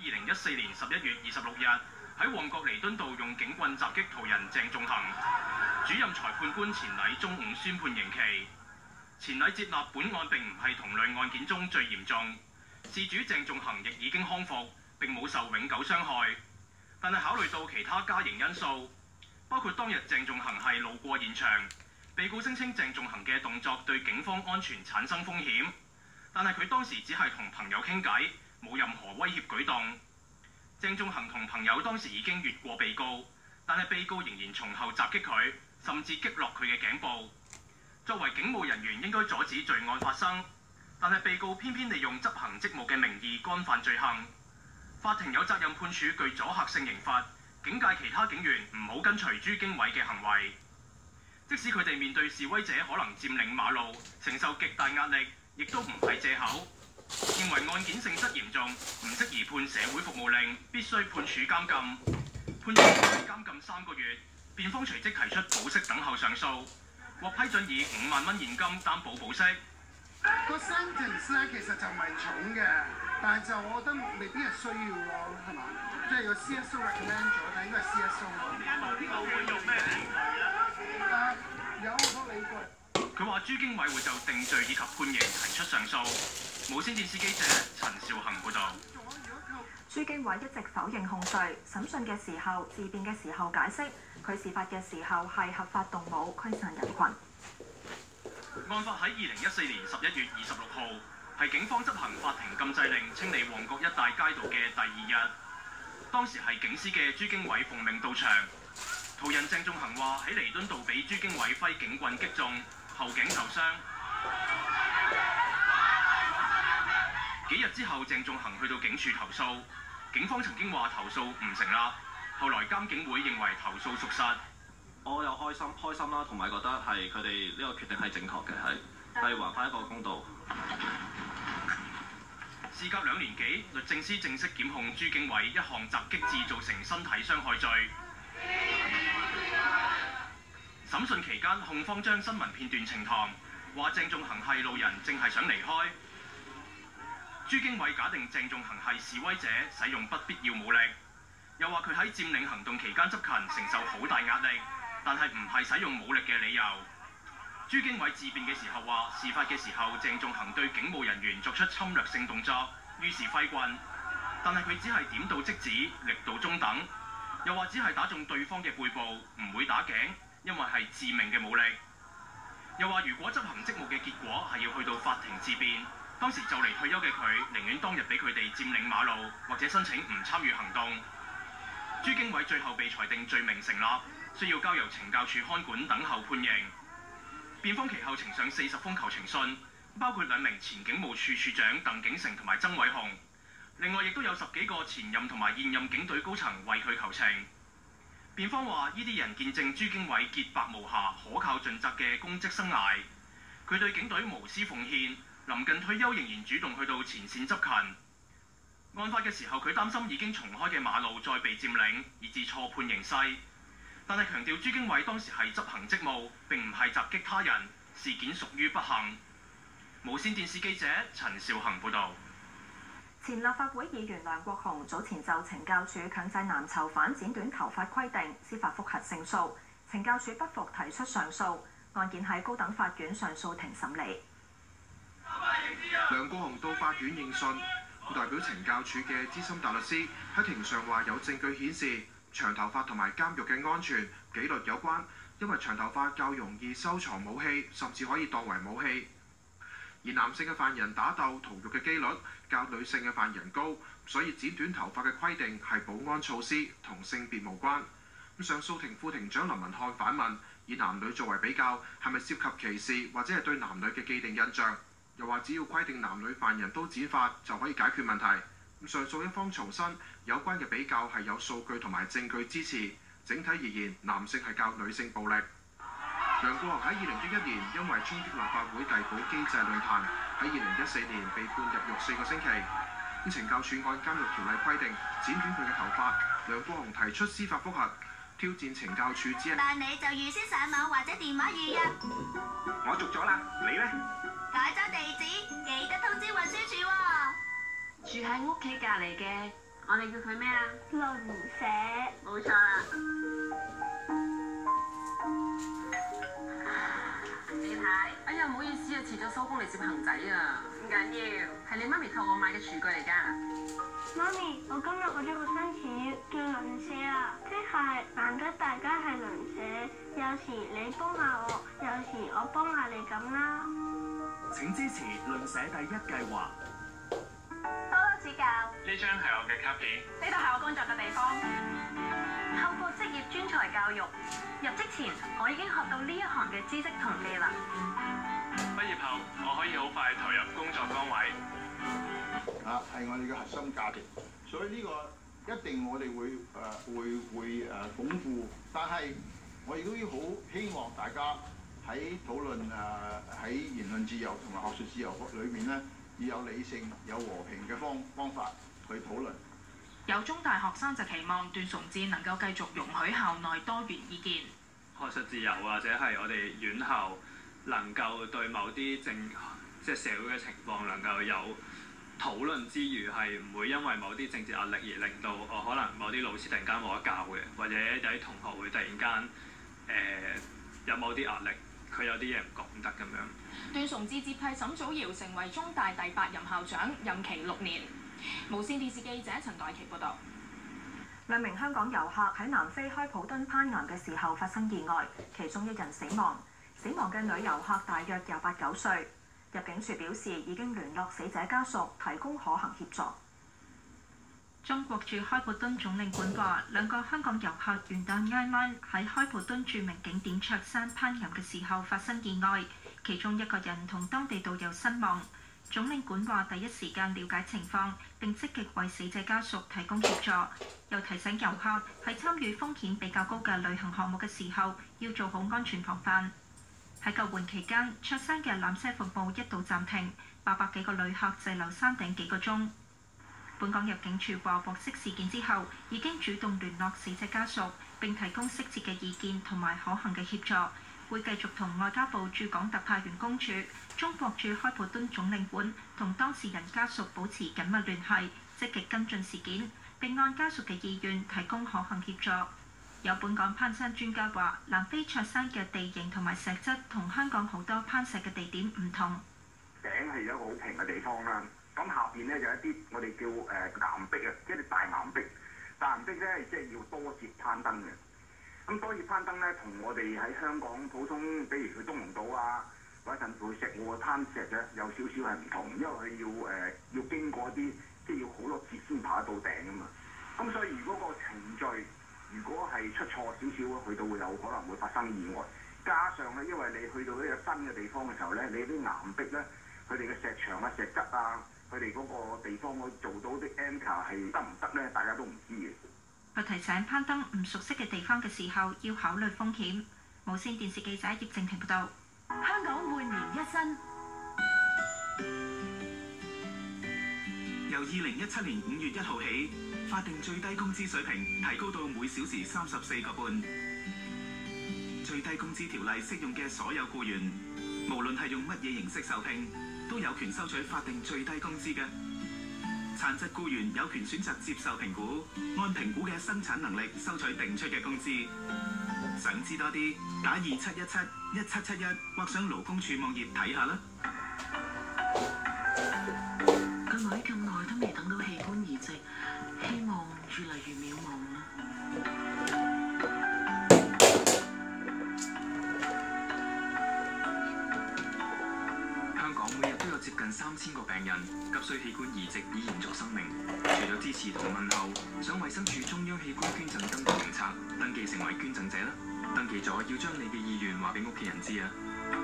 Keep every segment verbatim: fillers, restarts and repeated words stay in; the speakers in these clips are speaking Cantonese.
二零一四年十一月二十六日喺旺角彌敦道用警棍襲擊途人鄭仲恒。主任裁判官錢禮中午宣判刑期。錢禮接納本案並唔係同類案件中最嚴重，事主鄭仲恒亦已經康復並冇受永久傷害。但係考慮到其他加刑因素，包括當日鄭仲恒係路過現場，被告聲稱鄭仲恒嘅動作對警方安全產生風險，但係佢當時只係同朋友傾偈，冇任何威脅舉動。鄭仲恒同朋友當時已經越過被告，但係被告仍然從後襲擊佢，甚至擊落佢嘅頸部。作為警務人員應該阻止罪案發生，但係被告偏偏利用執行職務嘅名義干犯罪行。法庭有責任判處具阻嚇性刑罰，警戒其他警員唔好跟隨朱經緯嘅行為。即使佢哋面對示威者可能佔領馬路，承受極大壓力，亦都唔係藉口。認為案件性質嚴重，唔適宜判社會服務令，必須判處監禁。判處監禁三個月，辯方隨即提出保釋等候上訴，獲批准以五萬蚊現金擔保保釋。 個 sentence 咧其實就唔係重嘅，但係就我覺得未必係需要咯，係嘛？即係個 C S O recommend 咗，但應該係 C S O 咯。 呢個會用咩理據咧？ 啊，有好多理據。 佢話朱經緯會就定罪以及判刑提出上訴。無線電視記者陳兆恒報導。 朱經緯一直否認控罪，審訊嘅時候、自辯嘅時候解釋，佢事發嘅時候係合法動武驅散人群。 案發喺二零一四年十一月二十六號，係警方執行法庭禁制令清理旺角一帶街道嘅第二日。當時係警司嘅朱經緯奉命到場。途人鄭仲恒話喺彌敦道俾朱經緯揮警棍擊中，後頸受傷。幾日之後，鄭仲恒去到警署投訴，警方曾經話投訴唔成立，後來監警會認為投訴屬實。 我有開心開心啦，同埋覺得係佢哋呢個決定係正確嘅，係係還翻一個公道。 事隔兩年幾，律政司正式檢控朱經緯一項襲擊致造成身體傷害罪。審訊期間，控方將新聞片段呈堂，話鄭仲恒係路人，正係想離開。朱經緯假定鄭仲恒係示威者，使用不必要武力，又話佢喺佔領行動期間執勤，承受好大壓力，但係唔係使用武力嘅理由。朱經緯自辯嘅時候話，事發嘅時候鄭仲恒對警務人員作出侵略性動作，於是揮棍，但係佢只係點到即止，力度中等。又話只係打中對方嘅背部，唔會打頸，因為係致命嘅武力。又話如果執行職務嘅結果係要去到法庭自辯，當時就嚟退休嘅佢，寧願當日俾佢哋佔領馬路，或者申請唔參與行動。朱經緯最後被裁定罪名成立，需要交由懲教署看管等候判刑。辯方其後呈上四十封求情信，包括兩名前警務處處長鄧景成同埋曾偉雄，另外亦都有十幾個前任同埋現任警隊高層為佢求情。辯方話呢啲人見證朱經緯潔白無瑕、可靠盡責嘅公職生涯，佢對警隊無私奉獻，臨近退休仍然主動去到前線執勤。案發嘅時候，佢擔心已經重開嘅馬路再被佔領，以致錯判形勢。但係強調朱經緯當時係執行職務，並唔係襲擊他人，事件屬於不幸。無線電視記者陳兆恒報導。 前立法會議員梁國雄早前就懲教署強制男囚犯剪短頭髮規定司法覆核勝訴，懲教署不服提出上訴，案件喺高等法院上訴庭審理。 梁國雄到法院應訊，代表懲教署嘅資深大律師喺庭上話有證據顯示長頭髮同埋監獄嘅安全紀律有關，因為長頭髮較容易收藏武器，甚至可以當為武器。而男性嘅犯人打鬥逃獄嘅機率較女性嘅犯人高，所以剪短頭髮嘅規定係保安措施，同性別無關。咁上訴庭副庭長林文漢反問，以男女作為比較，係咪涉及歧視或者係對男女嘅既定印象？又話只要規定男女犯人都剪髮就可以解決問題。咁上訴一方重申，有關嘅比較係有數據同埋證據支持。整體而言，男性係較女性暴力。梁國雄喺二零一一年因為衝擊立法會遞補機制論壇，喺二零一四年被判入獄四個星期。咁懲教署按監獄條例規定剪短佢嘅頭髮，梁國雄提出司法覆核，挑戰懲教署之一。 但你就預先上網或者電話預約。 我續咗啦，你呢？ 改咗地址，記得通知運輸署喎。 住喺屋企隔離嘅， 我哋叫佢咩啊？鄰舍，冇錯啦。你睇， 哎呀，唔好意思啊，遲咗收工嚟接行仔啊。 唔緊要， 係你媽咪託我買嘅廚具嚟㗎。 媽咪，我今日學咗個新詞語叫鄰舍啊，即係難得大家係鄰舍，有時你幫下我，有時我幫下你咁啦。 請支持鄰舍第一計劃。 多多指教。 呢張係我嘅卡片。 呢度係我工作嘅地方。透過職業專才教育，入職前我已經學到呢一行嘅知識同技能。 畢業後，我可以好快投入工作崗位。 啊，係我哋嘅核心價值，所以呢個一定我哋會誒、呃、會會誒鞏固。但係我亦都要好希望大家喺討論誒喺言論自由同埋學術自由裏面咧，要有理性、有和平嘅方方法去討論。 有中大學生就期望段崇智能夠繼續容許校內多元意見。 學術自由或者係我哋院校能夠對某啲政即係社會嘅情況能夠有討論之餘，係唔會因為某啲政治壓力而令到我、呃、可能某啲老師突然間冇得教嘅，或者有啲同學會突然間誒、呃、有某啲壓力，佢有啲嘢唔講得咁樣。 段崇智接替沈祖堯成為中大第八任校長，任期六年。無線電視記者陳代琪報導。 兩名香港遊客喺南非開普敦攀岩嘅時候發生意外，其中一人死亡。死亡嘅女遊客大約廿八九歲。入境處表示已經聯絡死者家屬，提供可行協助。 中國駐開普敦總領館話，兩個香港遊客元旦挨晚喺開普敦著名景點卓山攀岩嘅時候發生意外，其中一個人同當地導遊身亡。總領館話第一時間了解情況，並積極為死者家屬提供協助，又提醒遊客喺參與風險比較高嘅旅行項目嘅時候，要做好安全防範。喺救援期間，卓山嘅纜車服務一度暫停，八百幾個旅客滯留山頂幾個鐘。本港入境處話獲悉事件之後，已經主動聯絡死者家屬，並提供適切嘅意見同埋可行嘅協助，會繼續同外交部駐港特派員公署、中國駐開普敦總領館同當事人家屬保持緊密聯繫，積極跟進事件，並按家屬嘅意願提供可行協助。有本港攀山專家話，南非卓山嘅地形同埋石質同香港好多攀石嘅地點唔同。 頂係一個好平嘅地方啦，咁下邊咧就一啲我哋叫誒岩壁啊，即係大岩壁。大岩壁咧即係要多節攀登嘅。咁多節攀登咧，同我哋喺香港普通，比如去東龍島啊，或者甚至乎石澳嘅攀石咧，有少少係唔同，因為佢要誒、呃、要經過啲即係要好多節先爬得到頂啊嘛。咁所以如果個程序如果係出錯少少，去到會有可能會發生意外。加上咧，因為你去到呢個新嘅地方嘅時候咧，你啲岩壁咧，佢哋嘅石牆啊、石質啊，佢哋嗰個地方可以做到啲 anchor 係得唔得咧？大家都唔知嘅。 佢提醒攀登唔熟悉嘅地方嘅時候，要考慮風險。無線電視記者葉靜婷報道。 香港煥然一新。 由二零一七年五月一號起，法定最低工資水平提高到每小時三十四個半。最低工資條例適用嘅所有僱員，無論係用乜嘢形式受聘，都有權收取法定最低工資嘅。殘疾僱員有權選擇接受評估，按評估嘅生產能力收取定出嘅工資。想知多啲，打二七一七一七七一或上勞工處網頁睇下啦。 個女咁耐都未等到器官移植，希望越嚟越渺茫啦。 香港每日都有接近三千個病人急需器官移植以延續生命。除咗支持同問候，上衛生署中央器官捐贈登記名冊，登記成為捐贈者啦。登記咗要將你嘅意願話俾屋企人知啊！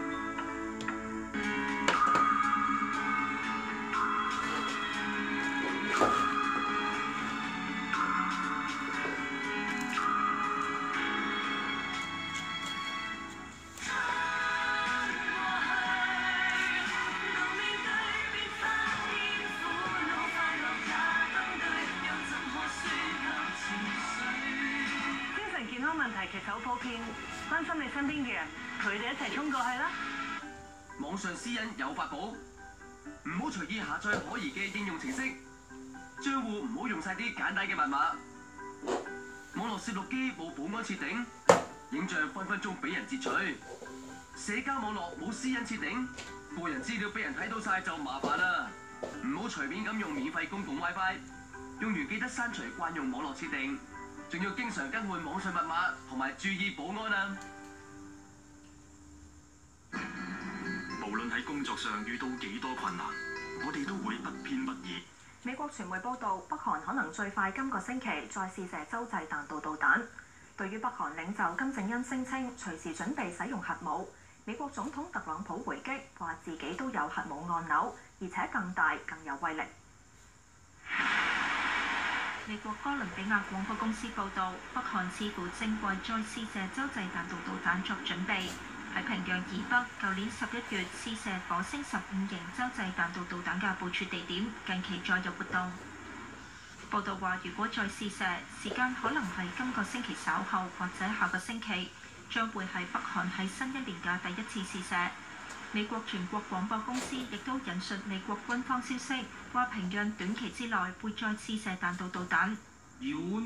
其實好普遍，關心你身邊嘅人，佢哋一齊衝過去啦。 網上私隱有法寶，唔好隨意下載可疑嘅應用程式， 賬戶唔好用晒啲簡單嘅密碼。網絡攝錄機冇保安設定，影像分分鐘俾人截取。社交網絡冇私隱設定，個人資料俾人睇到晒就麻煩啦。唔好隨便咁用免費公共 WiFi， 用完記得刪除慣用網絡設定，仲要經常更換網上密碼同埋注意保安啊！ 無論喺工作上遇到幾多困難，我哋都會不偏不倚。 美國傳媒報道，北韓可能最快今個星期再試射洲際彈道導彈。對於北韓領袖金正恩聲稱隨時準備使用核武，美國總統特朗普回擊話自己都有核武按鈕，而且更大更有威力。 美國哥倫比亞廣播公司報導，北韓似乎正為再試射洲際彈道導彈作準備。喺平壤以北，舊年十一月試射火星十五型洲際彈道導彈嘅部署地點，近期再有活動。報道話，如果再試射，時間可能係今個星期稍後或者下個星期，將會係北韓喺新一年嘅第一次試射。美國全國廣播公司亦都引述美國軍方消息，話平壤短期之內會再試射彈道導彈。北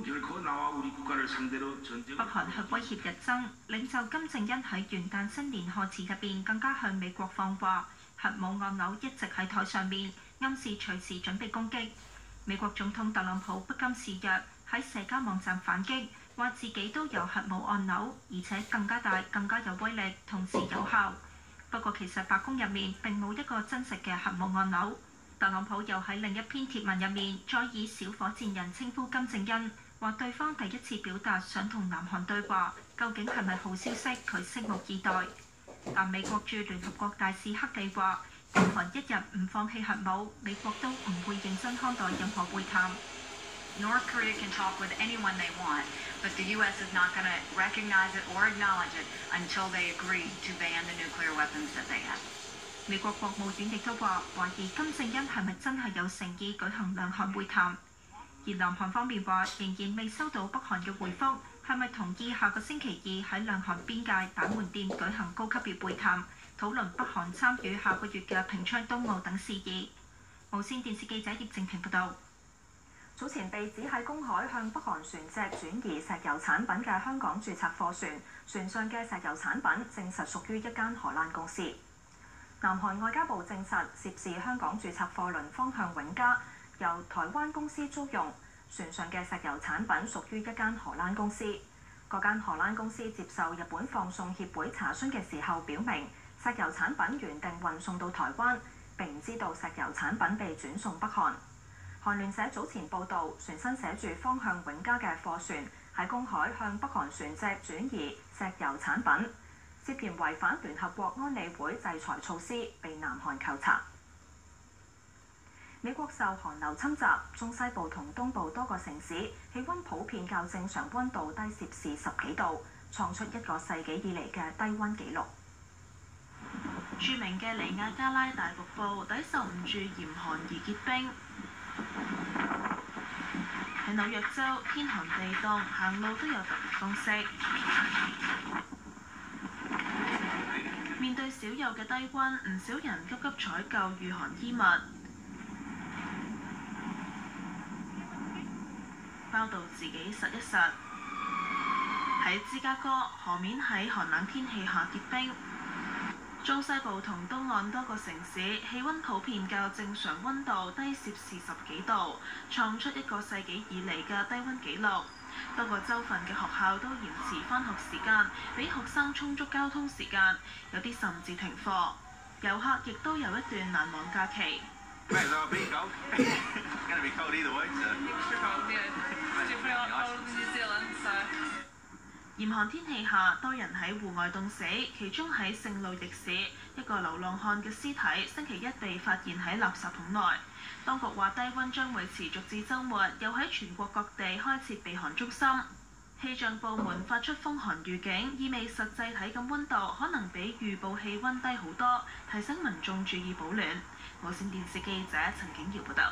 韓核威脅日增，領袖金正恩喺元旦新年賀詞入邊更加向美國放話，核武按鈕一直喺台上面，暗示隨時準備攻擊。美國總統特朗普不甘示弱，喺社交網站反擊，話自己都有核武按鈕，而且更加大、更加有威力，同時有效。不過其實白宮入面並冇一個真實嘅核武按鈕。特朗普又喺另一篇貼文入面再以小火箭人稱呼金正恩，話對方第一次表達想同南韓對話，究竟係咪好消息？佢拭目以待。但美國駐聯合國大使克利話，南韓一日唔放棄核武，美國都唔會認真看待任何會談。 North Korea can talk with anyone they want, but the U S is not going to recognize it or acknowledge it until they agree to ban the nuclear weapons that they have. 美國國務院亦都話，懷疑金正恩係咪真係有誠意舉行兩韓會談。而南韓方面話，仍然未收到北韓嘅回覆，係咪同意下個星期二喺兩韓邊界板門店舉行高級別會談，討論北韓參與下個月嘅平昌冬奧等事宜。無線電視記者葉正平報道。 早前被指喺公海向北韓船隻轉移石油產品嘅香港註冊貨船，船上嘅石油產品證實屬於一間荷蘭公司。南韓外交部證實，涉事香港註冊貨輪方向永嘉由台灣公司租用，船上嘅石油產品屬於一間荷蘭公司。嗰間荷蘭公司接受日本放送協會查詢嘅時候表明，石油產品原定運送到台灣，並唔知道石油產品被轉送北韓。韓聯社早前報導，船身寫住方向永嘉嘅貨船喺公海向北韓船隻轉移石油產品，涉嫌違反聯合國安理會制裁措施，被南韓扣查。美國受寒流侵襲，中西部同東部多個城市氣温普遍較正常温度低攝氏十幾度，創出一個世紀以嚟嘅低温紀錄。 著名嘅尼亞加拉大瀑布抵受唔住嚴寒而結冰。喺紐約州，天寒地凍，行路都有特別風色。面對少有嘅低温，唔少人急急採購御寒衣物，包到自己實一實。喺芝加哥，河面喺寒冷天氣下結冰。中西部同東岸多個城市氣温普遍較正常温度低攝氏十幾度，創出一個世紀以嚟嘅低温紀錄。多個州份嘅學校都延遲返學時間，俾學生充足交通時間，有啲甚至停課。遊客亦都有一段難忘假期。嚴寒天氣下，多人喺戶外凍死，其中喺聖路易市，一個流浪漢嘅屍體星期一被發現喺垃圾桶內。當局話低温將會持續至週末，又喺全國各地開設避寒中心。氣象部門發出風寒預警，意味實際體感温度可能比預報氣温低好多，提醒民眾注意保暖。無線電視記者陳景瑤報道。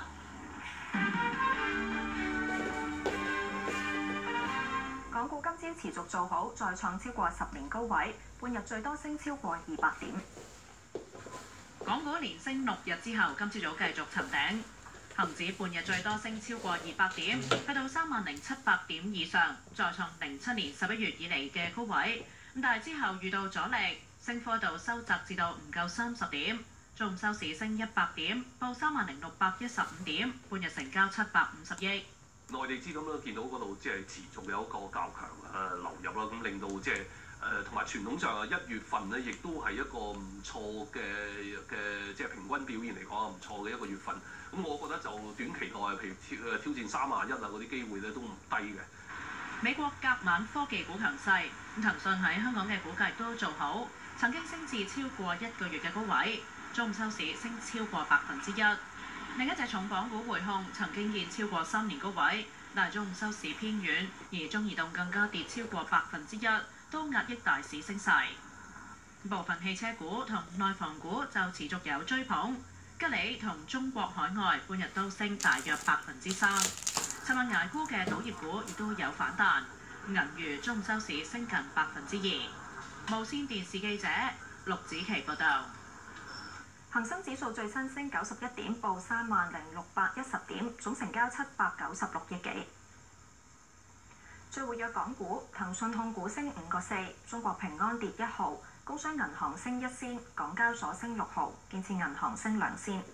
港股今朝持續做好，再創超過十年高位，半日最多升超過二百點。 港股連升六日之後，今朝早繼續尋頂， 恒指半日最多升超過二百點，去到三萬零七百點以上，再創零七年十一月以嚟嘅高位。咁但係之後遇到阻力，升幅度收窄至到唔夠三十點。中午收市升一百點，報三萬零六百一十五點，半日成交七百五十億。 內地資金咧見到嗰度即係持續有一個較強誒流入啦，咁令到即係誒同埋傳統上啊一月份咧，亦都係一個唔錯嘅嘅即係平均表現嚟講啊唔錯嘅一個月份。咁我覺得就短期內譬如挑誒挑戰三萬一啊嗰啲機會咧都唔低嘅。 美國隔晚科技股強勢，咁騰訊喺香港嘅股價都做好，曾經升至超過一個月嘅高位。中午收市升超過百分之一，另一隻重磅股匯控曾經見超過三年高位，但係中午收市偏軟，而中移動更加跌超過百分之一，都壓抑大市升勢。部分汽車股同內房股就持續有追捧，吉利同中國海外半日都升大約百分之三。尋日捱沽嘅賭業股亦都有反彈，銀娛中午收市升近百分之二。無線電視記者陸子琪報道。 恒生指數最新升九十一點，報三萬零六百一十點，總成交七百九十六億幾。最活躍港股，騰訊控股升五個四，中國平安跌一毫，工商銀行升一仙，港交所升六毫，建設銀行升兩仙。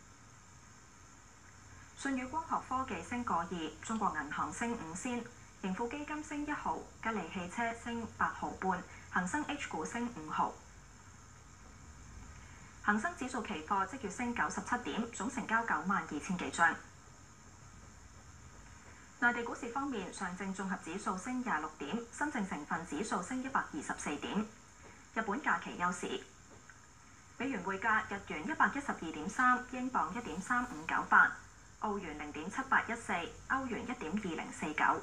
舜宇光學科技升個二，中國銀行升五仙，盈富基金升一毫，吉利汽車升八毫半，恒生 H 股升五毫。恒生指數期貨即月升九十七點，總成交九萬二千幾張。內地股市方面，上證綜合指數升廿六點，深證成分指數升一百二十四點。日本假期休市。美元匯價：日元一百一十二點三，英鎊一點三五九八，澳元零點七八一四，歐元一點二零四九。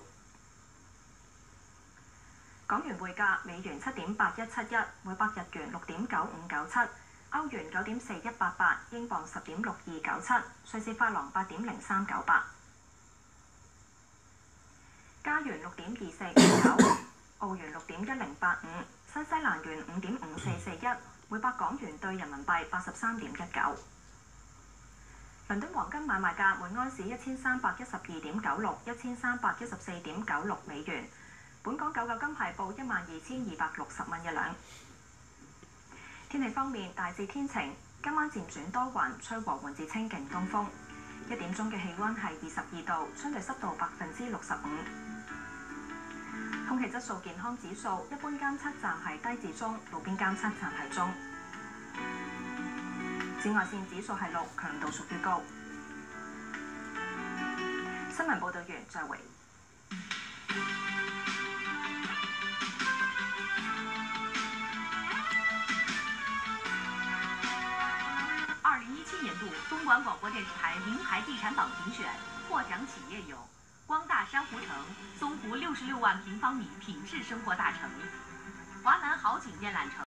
港元匯價：美元七點八一七一，每百日元六點九五九七。歐元九點四一八八，英鎊十點六二九七，瑞士法郎八點零三九八，加元六點二四五九，澳元六點一零八五，新西蘭元五點五四四一，每百港元對人民幣八十三點一九。倫敦黃金買賣價每安士一千三百一十二點九六，一千三百一十四點九六美元。本港九九金係報一萬二千二百六十蚊一兩。天氣方面，大致天晴，今晚漸轉多雲，吹和緩至清勁東風。一點鐘嘅氣温係二十二度，相對濕度百分之六十五。空氣質素健康指數，一般監測站係低至中，路邊監測站係中。紫外線指數係六，強度屬於高。新聞報導完，再會。 二零一七年度东莞广播电视台名牌地产榜评选获奖企业有光大珊瑚城、松湖六十六万平方米品质生活大城、华南好景宴览城。